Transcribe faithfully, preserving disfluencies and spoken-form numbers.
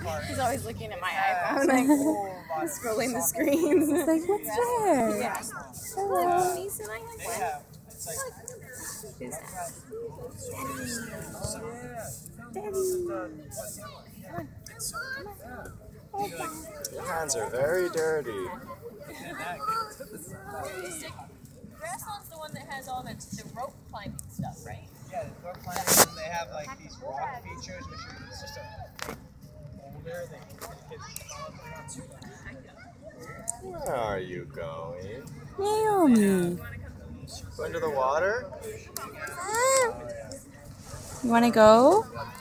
He's always looking at my iPhone, like scrolling the screens. It's like, what's there? Yeah. Hello. Niece and I have Your hands are very dirty. Grassland's the one that has all the, the rope climbing stuff, right? Yeah, the rope climbing, and they have like these rock features, which are, it's just a boulder that kids Where are you going? Naomi. Going to the water? You want to go?